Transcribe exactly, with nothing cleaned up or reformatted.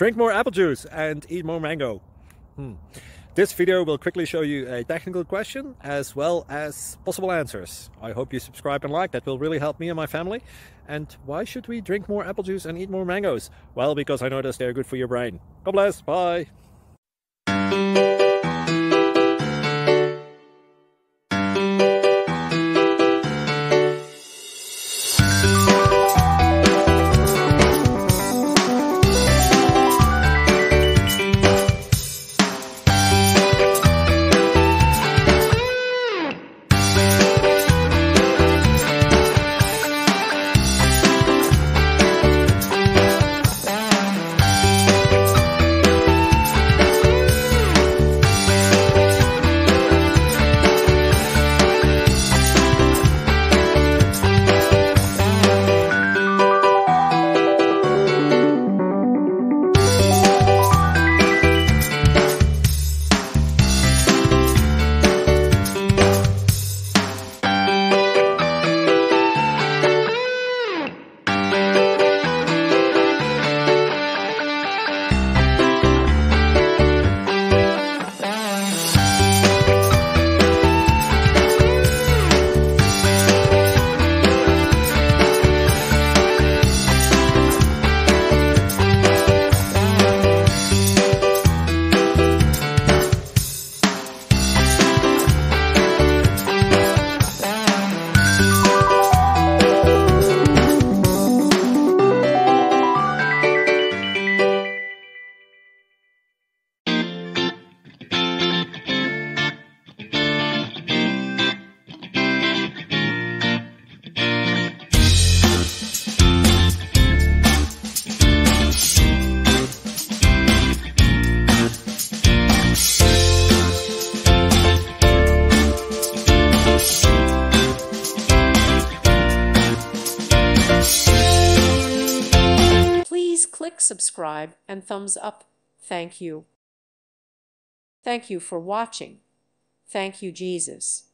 Drink more apple juice and eat more mango. Hmm. This video will quickly show you a technical question as well as possible answers. I hope you subscribe and like, that will really help me and my family. And why should we drink more apple juice and eat more mangoes? Well, because I noticed they're good for your brain. God bless, bye! Click subscribe and thumbs up. Thank you. Thank you for watching. Thank you, Jesus.